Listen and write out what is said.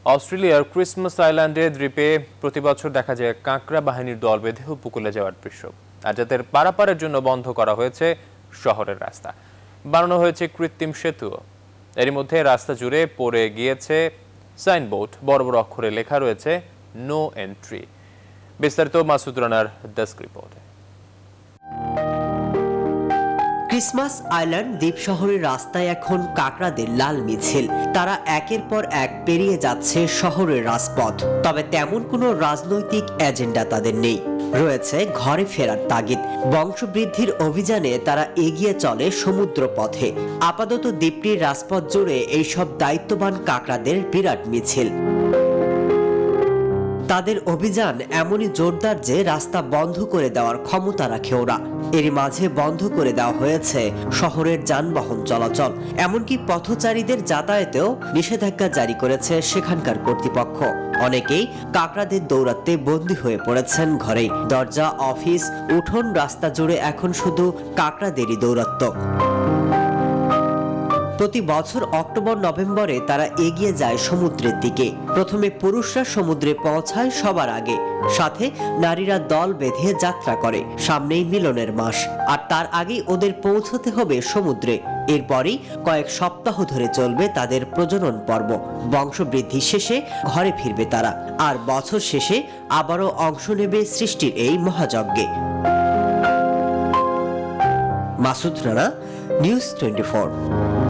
অস্ট্রেলিয়ার ক্রিসমাস আইল্যান্ডে দ্বীপে প্রতি বছর দেখা যায় কাঁকড়া বাহিনীর দল বেঁধে উপকূলে যাওয়ার দৃশ্য। আর যাদের পারাপারের জন্য বন্ধ করা হয়েছে শহরের রাস্তা, বানানো হয়েছে কৃত্রিম সেতুও। এরই মধ্যে রাস্তা জুড়ে পড়ে গিয়েছে সাইনবোর্ড, বড় বড় অক্ষরে লেখা রয়েছে নো এন্ট্রি। বিস্তারিত মাসুদ রানার ডেস্ক রিপোর্টে। ক্রিসমাস আইল্যান্ড দ্বীপ শহরের রাস্তায় এখন কাকড়াদের লাল মিছিল। তারা একের পর এক পেরিয়ে যাচ্ছে শহরের রাজপথ। তবে তেমন কোনো রাজনৈতিক এজেন্ডা তাদের নেই, রয়েছে ঘরে ফেরার তাগিদ। বংশবৃদ্ধির অভিযানে তারা এগিয়ে চলে সমুদ্র পথে। আপাতত দ্বীপটির রাজপথ জুড়ে এইসব দায়িত্ববান কাকড়াদের বিরাট মিছিল। তাদের অভিযান এমনই জোরদার যে রাস্তা বন্ধ করে দেওয়ার ক্ষমতা রাখে ওরা। এর মাঝে বন্ধ করে দেওয়া হয়েছে শহরের যানবাহন চলাচল, এমনকি পথচারীদের যাতায়াতেও নিষেধাজ্ঞা জারি করেছে সেখানকার কর্তৃপক্ষ। অনেকেই কাকড়াদের দৌরাত্মে বন্দী হয়ে পড়েছেন ঘরে। দরজা, অফিস, উঠোন, রাস্তা জুড়ে এখন শুধু কাকড়াদেরই দৌরাত্ম্য। প্রতি বছর অক্টোবর নভেম্বরে তারা এগিয়ে যায় সমুদ্রের দিকে। প্রথমে পুরুষরা সমুদ্রে পৌঁছায় সবার আগে, সাথে নারীরা দল বেঁধে যাত্রা করে। সামনেই মিলনের মাস, আর তার আগেই ওদের পৌঁছতে হবে সমুদ্রে। এরপরই কয়েক সপ্তাহ ধরে চলবে তাদের প্রজনন পর্ব। বংশবৃদ্ধি শেষে ঘরে ফিরবে তারা, আর বছর শেষে আবারও অংশ নেবে সৃষ্টির এই মহাযজ্ঞে। মাসুদ রানা, নিউজ 24।